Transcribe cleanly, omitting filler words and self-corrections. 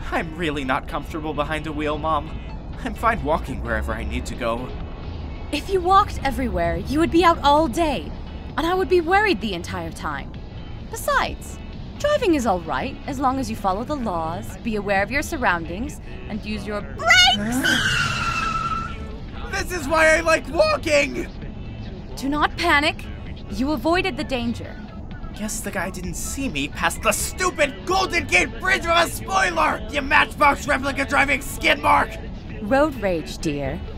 I'm really not comfortable behind a wheel, Mom. I'm fine walking wherever I need to go. If you walked everywhere, you would be out all day, and I would be worried the entire time. Besides, driving is all right as long as you follow the laws, be aware of your surroundings, and use your brakes! This is why I like walking! Do not panic. You avoided the danger. Guess the guy didn't see me past the stupid Golden Gate Bridge with a spoiler! You Matchbox replica driving skid mark! Road rage, dear.